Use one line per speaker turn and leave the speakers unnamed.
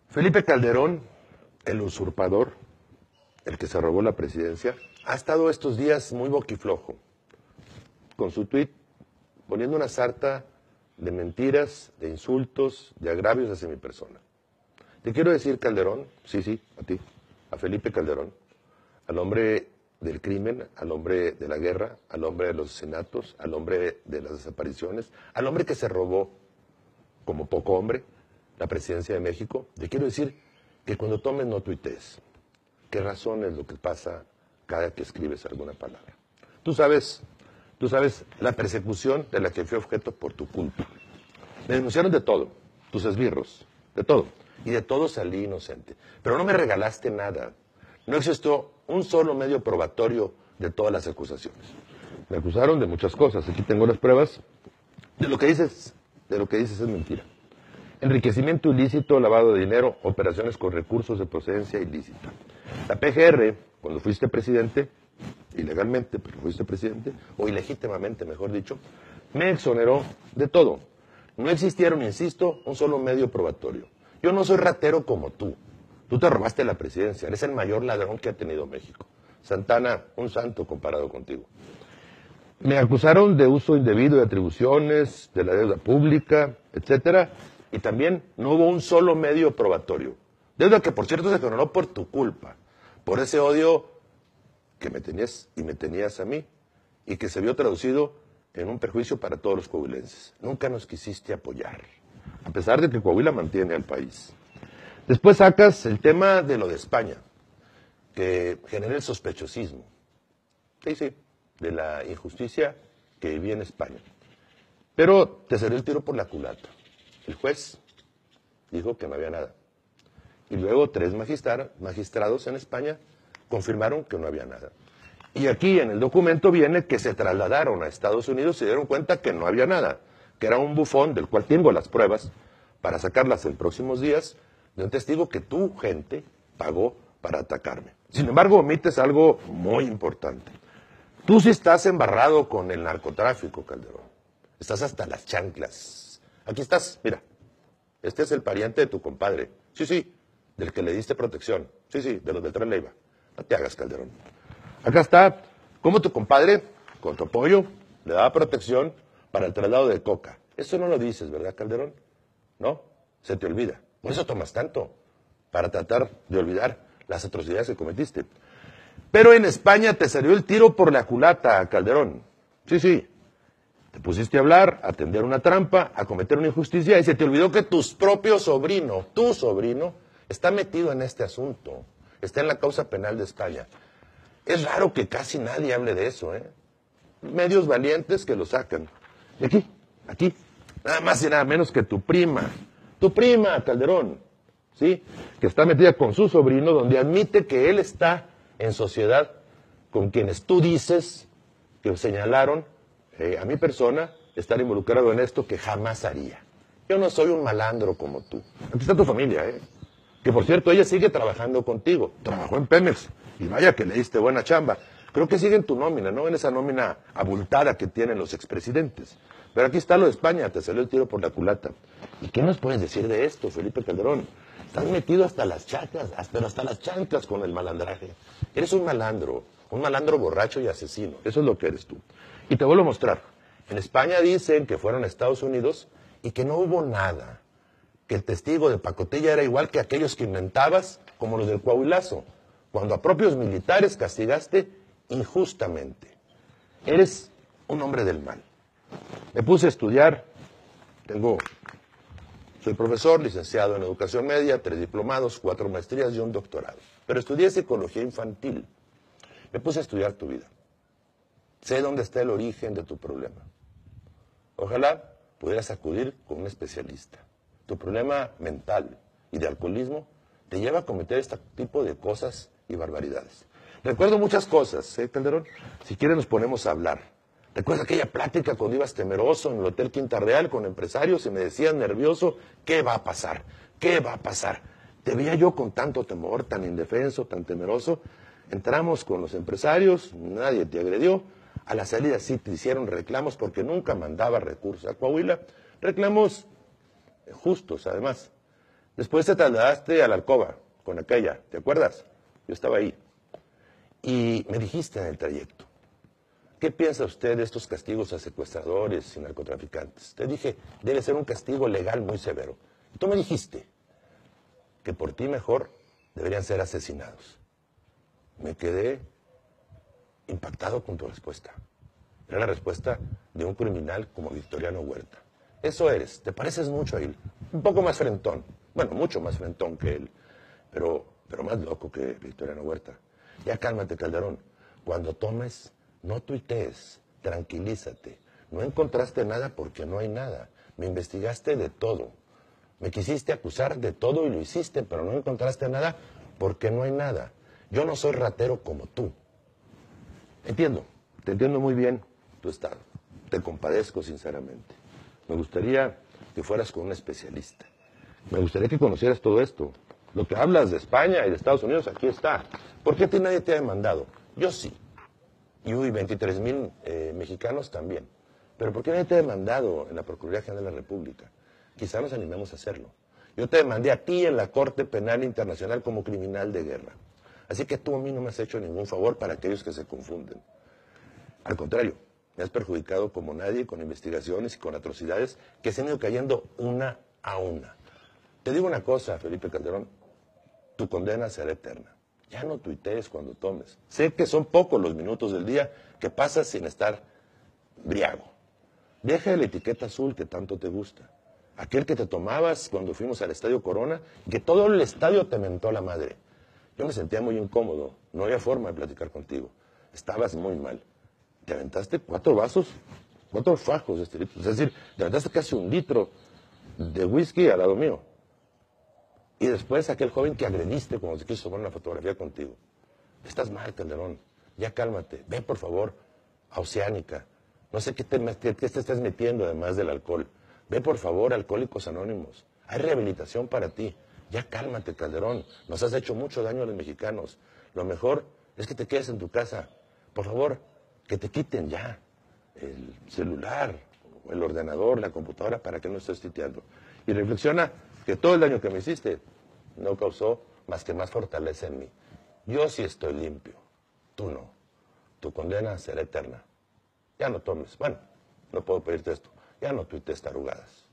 Felipe Calderón, el usurpador, el que se robó la presidencia, ha estado estos días muy boquiflojo, con su tuit poniendo una sarta de mentiras, de insultos, de agravios hacia mi persona. Te quiero decir, Calderón, sí, a ti, a Felipe Calderón, al hombre del crimen, al hombre de la guerra, al hombre de los asesinatos, al hombre de las desapariciones, al hombre que se robó, como poco hombre, la presidencia de México. Te quiero decir que cuando tomes no tuitees. ¿Qué razón es lo que pasa cada que escribes alguna palabra? Tú sabes la persecución de la que fui objeto por tu culpa. Me denunciaron de todo, tus esbirros, de todo. Y de todo salí inocente. Pero no me regalaste nada. No existió un solo medio probatorio de todas las acusaciones. Me acusaron de muchas cosas. Aquí tengo las pruebas. De lo que dices es mentira. Enriquecimiento ilícito, lavado de dinero, operaciones con recursos de procedencia ilícita. La PGR, cuando fuiste presidente, ilegalmente, pero fuiste presidente, o ilegítimamente, mejor dicho, me exoneró de todo. No existieron, insisto, un solo medio probatorio. Yo no soy ratero como tú. Tú te robaste la presidencia, eres el mayor ladrón que ha tenido México. Santana, un santo comparado contigo. Me acusaron de uso indebido de atribuciones, de la deuda pública, etcétera, y también no hubo un solo medio probatorio. Deuda que, por cierto, se exoneró por tu culpa, por ese odio que me tenías y me tenías a mí, y que se vio traducido en un perjuicio para todos los coahuilenses. Nunca nos quisiste apoyar, a pesar de que Coahuila mantiene al país. Después sacas el tema de lo de España, que genera el sospechosismo. Sí, de la injusticia que vivía en España. Pero te salió el tiro por la culata. El juez dijo que no había nada. Y luego 3 magistrados en España confirmaron que no había nada. Y aquí en el documento viene que se trasladaron a Estados Unidos y se dieron cuenta que no había nada, que era un bufón del cual tengo las pruebas para sacarlas en próximos días, de un testigo que tu gente pagó para atacarme. Sin embargo, omites algo muy importante. Tú sí estás embarrado con el narcotráfico, Calderón. Estás hasta las chanclas. Aquí estás, mira. Este es el pariente de tu compadre. Sí, del que le diste protección. Sí, de los del Tren Leiva. No te hagas, Calderón. Acá está cómo tu compadre, con tu apoyo, le daba protección para el traslado de coca. Eso no lo dices, ¿verdad, Calderón? ¿No? Se te olvida. Por eso tomas tanto, para tratar de olvidar las atrocidades que cometiste. Pero en España te salió el tiro por la culata, Calderón. Sí. Te pusiste a hablar, a tender una trampa, a cometer una injusticia y se te olvidó que tu propio sobrino, está metido en este asunto. Está en la causa penal de España. Es raro que casi nadie hable de eso, ¿eh? Medios valientes que lo sacan. Y aquí, nada más y nada menos que tu prima, Calderón, ¿sí? Que está metida con su sobrino, donde admite que él está en sociedad con quienes tú dices que señalaron a mi persona estar involucrado en esto que jamás haría. Yo no soy un malandro como tú. Aquí está tu familia, que por cierto ella sigue trabajando contigo. Trabajó en Pemex y vaya que le diste buena chamba. Creo que sigue en tu nómina, ¿no? En esa nómina abultada que tienen los expresidentes. Pero aquí está lo de España, te salió el tiro por la culata. ¿Y qué nos puedes decir de esto, Felipe Calderón? Estás metido hasta las chanclas, hasta las chanclas con el malandraje. Eres un malandro borracho y asesino. Eso es lo que eres tú. Y te vuelvo a mostrar. En España dicen que fueron a Estados Unidos y que no hubo nada. Que el testigo de pacotilla era igual que aquellos que inventabas, como los del Coahuilazo, cuando a propios militares castigaste injustamente. Eres un hombre del mal. Me puse a estudiar, soy profesor, licenciado en educación media, 3 diplomados, 4 maestrías y un doctorado. Pero estudié psicología infantil. Me puse a estudiar tu vida. Sé dónde está el origen de tu problema. Ojalá pudieras acudir con un especialista. Tu problema mental y de alcoholismo te lleva a cometer este tipo de cosas y barbaridades. Recuerdo muchas cosas, Calderón? Si quieres nos ponemos a hablar. Recuerdo aquella plática cuando ibas temeroso en el Hotel Quinta Real con empresarios y me decías nervioso, ¿qué va a pasar? ¿Qué va a pasar? Te veía yo con tanto temor, tan indefenso, tan temeroso. Entramos con los empresarios, nadie te agredió. A la salida sí te hicieron reclamos porque nunca mandaba recursos a Coahuila. Reclamos justos, además. Después te trasladaste a la alcoba con aquella, ¿te acuerdas? Yo estaba ahí. Y me dijiste en el trayecto, ¿qué piensa usted de estos castigos a secuestradores y narcotraficantes? Te dije, debe ser un castigo legal muy severo. Y tú me dijiste que por ti mejor deberían ser asesinados. Me quedé impactado con tu respuesta. Era la respuesta de un criminal como Victoriano Huerta. Eso eres, te pareces mucho a él. Un poco más frentón, bueno, mucho más frentón que él, pero más loco que Victoriano Huerta. Ya cálmate, Calderón. Cuando tomes, no tuitees, tranquilízate. No encontraste nada porque no hay nada. Me investigaste de todo. Me quisiste acusar de todo y lo hiciste, pero no encontraste nada porque no hay nada. Yo no soy ratero como tú. Entiendo, te entiendo muy bien tu estado. Te compadezco sinceramente. Me gustaría que fueras con un especialista. Me gustaría que conocieras todo esto. Lo que hablas de España y de Estados Unidos, aquí está. ¿Por qué a ti nadie te ha demandado? Yo sí. Y 23,000 mexicanos también. Pero ¿por qué nadie te ha demandado en la Procuraduría General de la República? Quizá nos animemos a hacerlo. Yo te demandé a ti en la Corte Penal Internacional como criminal de guerra. Así que tú a mí no me has hecho ningún favor para aquellos que se confunden. Al contrario, me has perjudicado como nadie con investigaciones y con atrocidades que se han ido cayendo una a una. Te digo una cosa, Felipe Calderón, tu condena será eterna. Ya no tuitees cuando tomes. Sé que son pocos los minutos del día que pasas sin estar briago. Deja la etiqueta azul que tanto te gusta. Aquel que te tomabas cuando fuimos al Estadio Corona y que todo el estadio te mentó la madre. Yo me sentía muy incómodo, no había forma de platicar contigo. Estabas muy mal. Te aventaste 4 vasos, 4 fajos de este litro. Es decir, te aventaste casi 1 litro de whisky al lado mío. Y después aquel joven que agrediste cuando se quiso tomar una fotografía contigo. Estás mal, Calderón. Ya cálmate. Ve, por favor, a Oceánica. No sé qué te estás metiendo además del alcohol. Ve, por favor, a Alcohólicos Anónimos. Hay rehabilitación para ti. Ya cálmate, Calderón. Nos has hecho mucho daño a los mexicanos. Lo mejor es que te quedes en tu casa. Por favor, que te quiten ya el celular, el ordenador, la computadora, para que no estés tuiteando. Y reflexiona que todo el daño que me hiciste no causó más que más fortaleza en mí. Yo sí estoy limpio, tú no. Tu condena será eterna. Ya no tomes. Bueno, no puedo pedirte esto. Ya no tuitees tarugadas.